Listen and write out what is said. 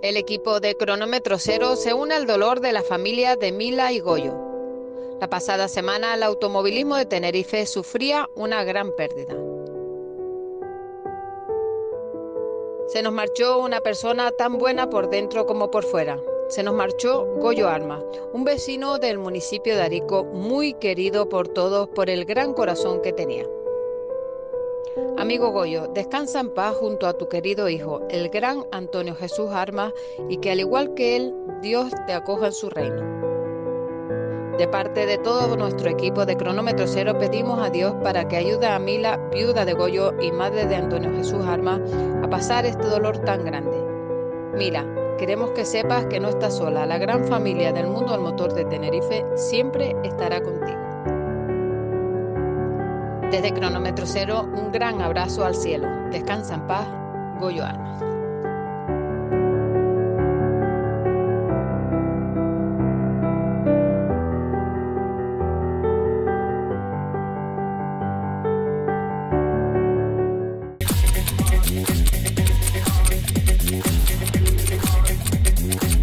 El equipo de Cronómetro Cero se une al dolor de la familia de Mila y Goyo. La pasada semana el automovilismo de Tenerife sufría una gran pérdida. Se nos marchó una persona tan buena por dentro como por fuera. Se nos marchó Goyo Armas, un vecino del municipio de Arico, muy querido por todos por el gran corazón que tenía. Amigo Goyo, descansa en paz junto a tu querido hijo, el gran Antonio Jesús Armas, y que al igual que él, Dios te acoja en su reino. De parte de todo nuestro equipo de Cronómetro Cero pedimos a Dios para que ayude a Mila, viuda de Goyo y madre de Antonio Jesús Armas, a pasar este dolor tan grande. Mila, queremos que sepas que no estás sola. La gran familia del mundo del motor de Tenerife siempre estará contigo. Desde Cronómetro Cero, un gran abrazo al cielo. Descansa en paz, Goyo Armas.